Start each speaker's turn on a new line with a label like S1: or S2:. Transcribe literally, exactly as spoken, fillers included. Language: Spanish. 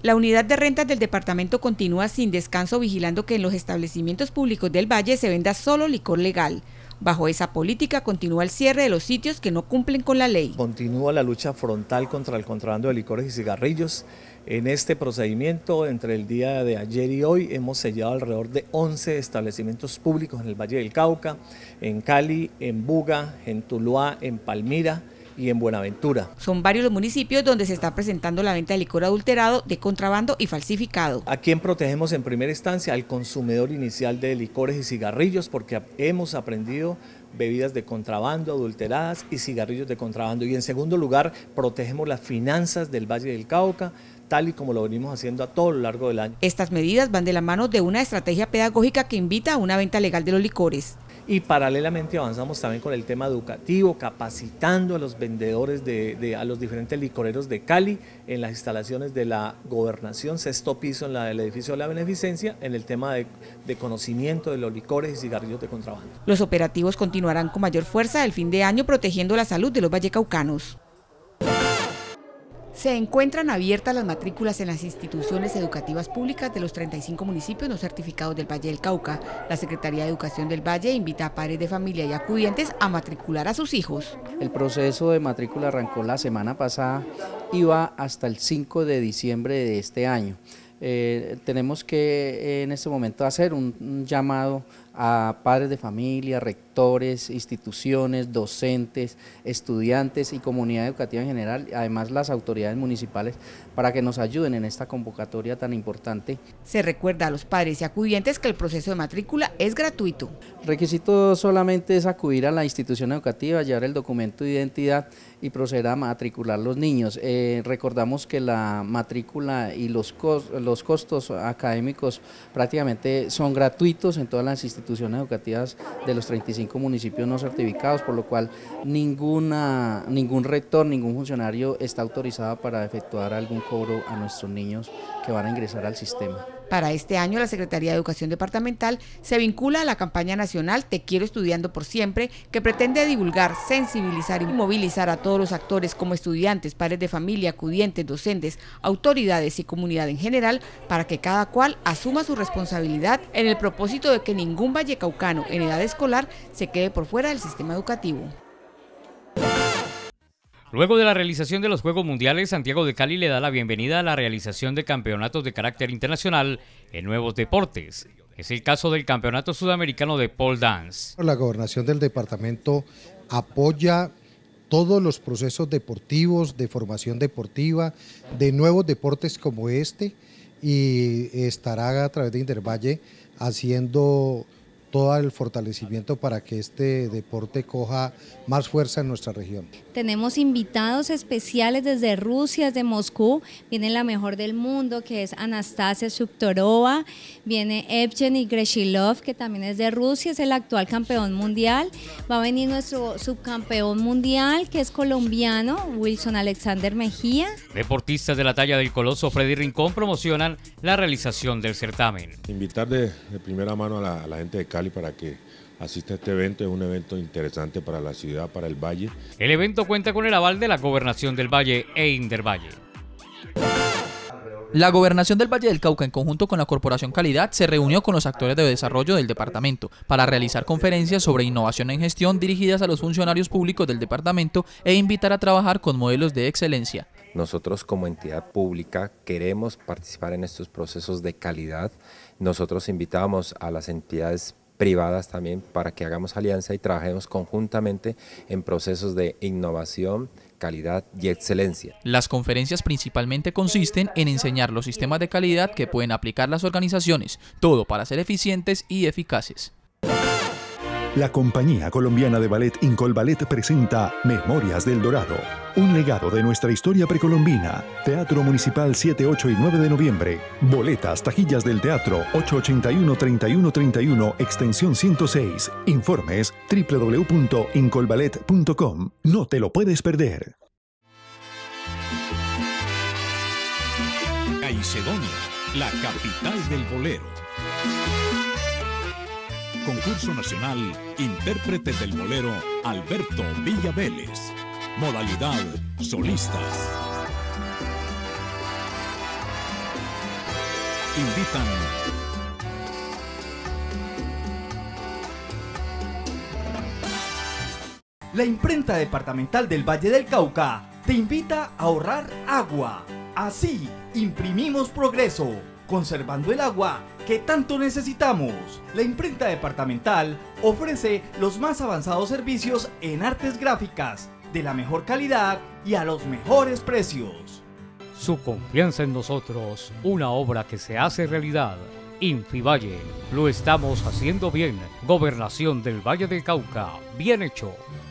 S1: La unidad de rentas del departamento continúa sin descanso vigilando que en los establecimientos públicos del Valle se venda solo licor legal. Bajo esa política continúa el cierre de los sitios que no cumplen con la ley.
S2: Continúa la lucha frontal contra el contrabando de licores y cigarrillos. En este procedimiento, entre el día de ayer y hoy, hemos sellado alrededor de once establecimientos públicos en el Valle del Cauca, en Cali, en Buga, en Tuluá, en Palmira y en Buenaventura.
S1: Son varios los municipios donde se está presentando la venta de licor adulterado, de contrabando y falsificado.
S2: ¿A quién protegemos en primera instancia? Al consumidor inicial de licores y cigarrillos, porque hemos aprendido bebidas de contrabando, adulteradas y cigarrillos de contrabando. Y en segundo lugar, protegemos las finanzas del Valle del Cauca, tal y como lo venimos haciendo a todo lo largo del año.
S1: Estas medidas van de la mano de una estrategia pedagógica que invita a una venta legal de los licores.
S2: Y paralelamente avanzamos también con el tema educativo, capacitando a los vendedores, de, de, a los diferentes licoreros de Cali en las instalaciones de la gobernación, sexto piso en la del edificio de la Beneficencia, en el tema de, de conocimiento de los licores y cigarrillos de contrabando.
S1: Los operativos continuarán con mayor fuerza el fin de año protegiendo la salud de los vallecaucanos. Se encuentran abiertas las matrículas en las instituciones educativas públicas de los treinta y cinco municipios no certificados del Valle del Cauca. La Secretaría de Educación del Valle invita a padres de familia y acudientes a matricular a sus hijos.
S3: El proceso de matrícula arrancó la semana pasada y va hasta el cinco de diciembre de este año. Eh, tenemos que en este momento hacer un, un llamado a padres de familia, rectores, instituciones, docentes, estudiantes y comunidad educativa en general, además las autoridades municipales, para que nos ayuden en esta convocatoria tan importante.
S1: Se recuerda a los padres y acudientes que el proceso de matrícula es gratuito.
S3: El requisito solamente es acudir a la institución educativa, llevar el documento de identidad y proceder a matricular los niños. Eh, recordamos que la matrícula y los, cos, los costos académicos prácticamente son gratuitos en todas las instituciones educativas de los treinta y cinco municipios no certificados, por lo cual ninguna, ningún rector, ningún funcionario está autorizado para efectuar algún cobro a nuestros niños que van a ingresar al sistema.
S1: Para este año, la Secretaría de Educación Departamental se vincula a la campaña nacional Te Quiero Estudiando por Siempre, que pretende divulgar, sensibilizar y movilizar a todos los actores como estudiantes, padres de familia, acudientes, docentes, autoridades y comunidad en general, para que cada cual asuma su responsabilidad en el propósito de que ningún vallecaucano en edad escolar se quede por fuera del sistema educativo.
S4: Luego de la realización de los Juegos Mundiales, Santiago de Cali le da la bienvenida a la realización de campeonatos de carácter internacional en nuevos deportes. Es el caso del Campeonato Sudamericano de Pole Dance.
S5: La gobernación del departamento apoya todos los procesos deportivos, de formación deportiva, de nuevos deportes como este, y estará a través de Indervalle haciendo todo el fortalecimiento para que este deporte coja más fuerza en nuestra región.
S6: Tenemos invitados especiales desde Rusia, desde Moscú, viene la mejor del mundo que es Anastasia Shuktorova, viene Evgeny Greshilov que también es de Rusia, es el actual campeón mundial, va a venir nuestro subcampeón mundial que es colombiano, Wilson Alexander Mejía.
S4: Deportistas de la talla del Coloso Freddy Rincón promocionan la realización del certamen.
S7: Invitar de, de primera mano a la, a la gente de Cali para que asista a este evento, es un evento interesante para la ciudad, para el Valle.
S4: El evento cuenta con el aval de la Gobernación del Valle e Indervalle.
S8: La Gobernación del Valle del Cauca, en conjunto con la Corporación Calidad, se reunió con los actores de desarrollo del departamento para realizar conferencias sobre innovación en gestión dirigidas a los funcionarios públicos del departamento e invitar a trabajar con modelos de excelencia.
S9: Nosotros como entidad pública queremos participar en estos procesos de calidad. Nosotros invitamos a las entidades privadas también para que hagamos alianza y trabajemos conjuntamente en procesos de innovación, calidad y excelencia.
S8: Las conferencias principalmente consisten en enseñar los sistemas de calidad que pueden aplicar las organizaciones, todo para ser eficientes y eficaces.
S10: La Compañía Colombiana de Ballet Incolballet presenta Memorias del Dorado, un legado de nuestra historia precolombina. Teatro Municipal siete, ocho y nueve de noviembre. Boletas, taquillas del teatro ocho ochenta y uno, treinta y uno treinta y uno, extensión ciento seis. Informes doble u doble u doble u punto incolballet punto com. No te lo puedes perder.
S11: Caicedonia, la capital del bolero. Concurso Nacional Intérprete del Bolero Alberto Villa Vélez. Modalidad Solistas. invitan.
S12: La Imprenta Departamental del Valle del Cauca te invita a ahorrar agua. Así, imprimimos progreso, conservando el agua que tanto necesitamos. La Imprenta Departamental ofrece los más avanzados servicios en artes gráficas, de la mejor calidad y a los mejores precios.
S4: Su confianza en nosotros, una obra que se hace realidad. Infivalle, lo estamos haciendo bien. Gobernación del Valle del Cauca, bien hecho.